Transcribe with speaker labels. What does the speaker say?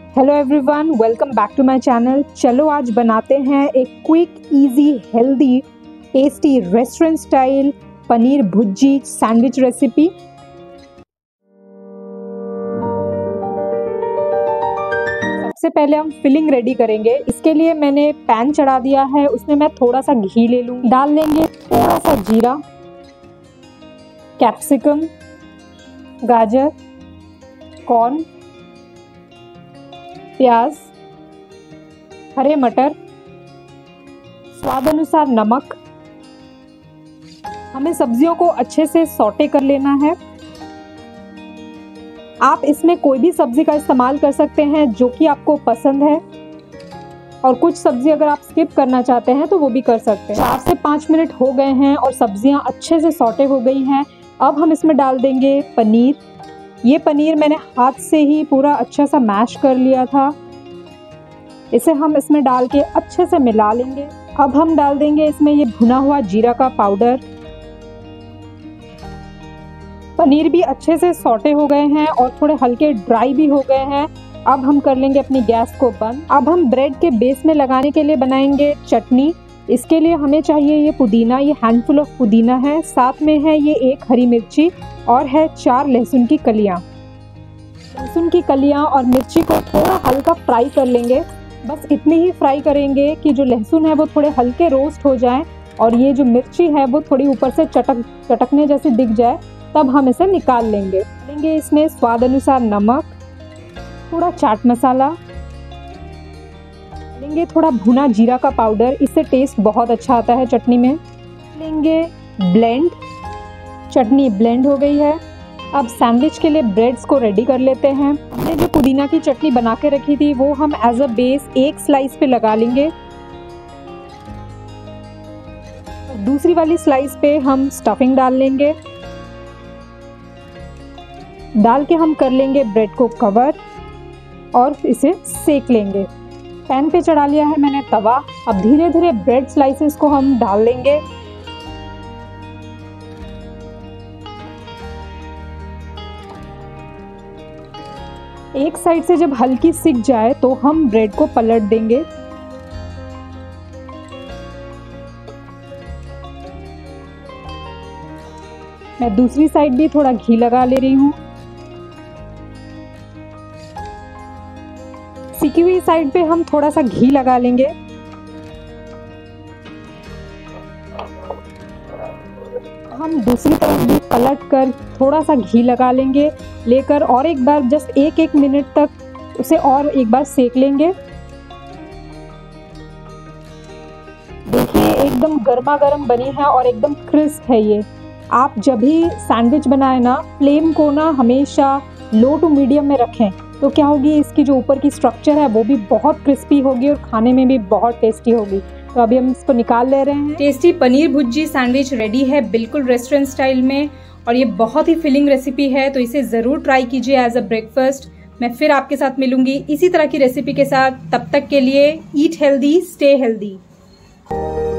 Speaker 1: Hello everyone, welcome back to my channel. चलो आज बनाते हैं एक quick, easy, healthy, tasty restaurant style paneer bhurji sandwich recipe. सबसे पहले हम फिलिंग रेडी करेंगे। इसके लिए मैंने पैन चढ़ा दिया है, उसमें मैं थोड़ा सा घी ले लूँगी। डाल लेंगे थोड़ा सा जीरा, कैप्सिकम, गाजर, कॉर्न, प्याज, हरे मटर, स्वाद अनुसार नमक। हमें सब्जियों को अच्छे से सौटे कर लेना है। आप इसमें कोई भी सब्जी का इस्तेमाल कर सकते हैं जो कि आपको पसंद है, और कुछ सब्जी अगर आप स्किप करना चाहते हैं तो वो भी कर सकते हैं। 4 से 5 मिनट हो गए हैं और सब्जियां अच्छे से सौटे हो गई हैं। अब हम इसमें डाल देंगे पनीर। ये पनीर मैंने हाथ से ही पूरा अच्छा सा मैश कर लिया था। इसे हम इसमें डाल के अच्छे से मिला लेंगे। अब हम डाल देंगे इसमें ये भुना हुआ जीरा का पाउडर। पनीर भी अच्छे से सौटे हो गए हैं और थोड़े हल्के ड्राई भी हो गए हैं। अब हम कर लेंगे अपनी गैस को बंद। अब हम ब्रेड के बेस में लगाने के लिए बनाएंगे चटनी। इसके लिए हमें चाहिए ये पुदीना, ये हैंडफुल ऑफ पुदीना है, साथ में है ये 1 हरी मिर्ची और है 4 लहसुन की कलियां। लहसुन की कलियां और मिर्ची को थोड़ा हल्का फ्राई कर लेंगे। बस इतनी ही फ्राई करेंगे कि जो लहसुन है वो थोड़े हल्के रोस्ट हो जाएं और ये जो मिर्ची है वो थोड़ी ऊपर से चटकने जैसे दिख जाए, तब हम इसे निकाल लेंगे। लेंगे इसमें स्वाद अनुसार नमक, थोड़ा चाट मसाला, लेंगे थोड़ा भुना जीरा का पाउडर, इससे टेस्ट बहुत अच्छा आता है चटनी में। लेंगे ब्लेंड। चटनी ब्लेंड हो गई है। अब सैंडविच के लिए ब्रेड्स को रेडी कर लेते हैं। हमने जो पुदीना की चटनी बना के रखी थी वो हम एज अ बेस एक स्लाइस पे लगा लेंगे। दूसरी वाली स्लाइस पे हम स्टफिंग डाल लेंगे। डाल के हम कर लेंगे ब्रेड को कवर और इसे सेक लेंगे। पैन पे चढ़ा लिया है मैंने तवा। अब धीरे धीरे ब्रेड स्लाइसेस को हम डाल लेंगे। एक साइड से जब हल्की सिक जाए तो हम ब्रेड को पलट देंगे। मैं दूसरी साइड भी थोड़ा घी लगा ले रही हूँ। सिकी हुई साइड पे हम थोड़ा सा घी लगा लेंगे। हम दूसरी तरफ भी पलट कर थोड़ा सा घी लगा लेंगे, लेकर और एक बार जस्ट 1 मिनट तक उसे और एक बार सेक लेंगे। देखिए एकदम गर्मा गर्म बनी है और एकदम क्रिस्प है ये। आप जब भी सैंडविच बनाए ना, फ्लेम को ना हमेशा लो टू मीडियम में रखें, तो क्या होगी, इसकी जो ऊपर की स्ट्रक्चर है वो भी बहुत क्रिस्पी होगी और खाने में भी बहुत टेस्टी होगी। तो अभी हम इसको निकाल ले रहे हैं। Tasty paneer bhurji sandwich ready है, बिल्कुल रेस्टोरेंट स्टाइल में, और ये बहुत ही फिलिंग रेसिपी है, तो इसे जरूर ट्राई कीजिए एज अ ब्रेकफास्ट। मैं फिर आपके साथ मिलूंगी इसी तरह की रेसिपी के साथ। तब तक के लिए ईट हेल्दी, स्टे हेल्दी।